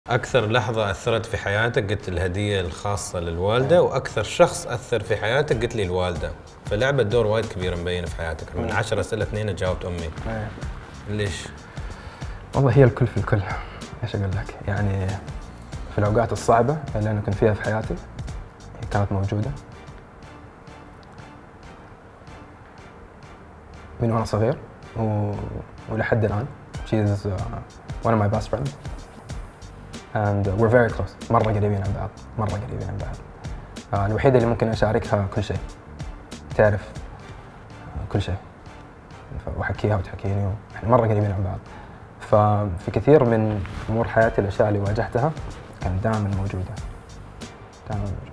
أكثر لحظة أثرت في حياتك قلت الهدية الخاصة للوالدة، وأكثر شخص أثر في حياتك قلت لي الوالدة، فلعبت دور وايد كبير مبين في حياتك. من 10 أسئلة 2 جاوبت أمي. ليش؟ والله هي الكل في الكل، ايش اقول لك؟ يعني في الأوقات الصعبة اللي أنا كنت فيها في حياتي هي كانت موجودة من وأنا صغير ولحد الآن. She is one of my best friends and we're very close. مرة قريبين عن بعض، مرة قريبين عن بعض. الوحيدة اللي ممكن أشاركها كل شيء، تعرف كل شيء وأحكيها وتحكيني، إحنا مرة قريبين عن بعض. ففي كثير من أمور حياتي الأشياء اللي واجهتها كانت دائما موجودة، دائما موجودة.